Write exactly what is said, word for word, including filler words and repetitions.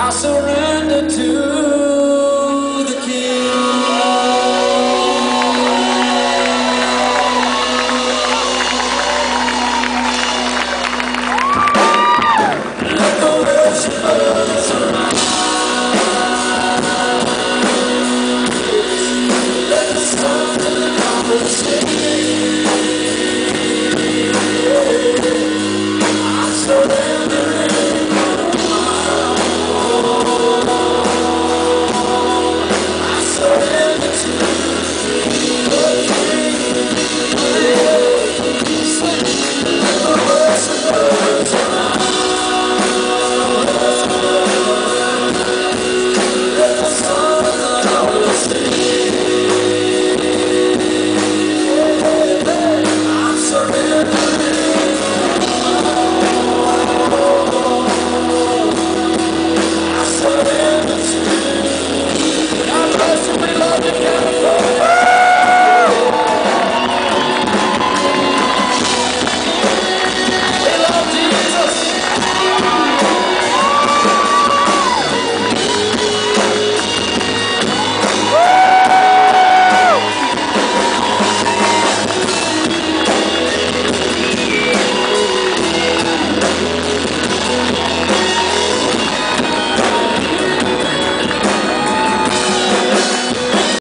I surrender to the King. Let the worshipers arise. Let the sons and the daughters sing. I surrender. God bless you, we love you.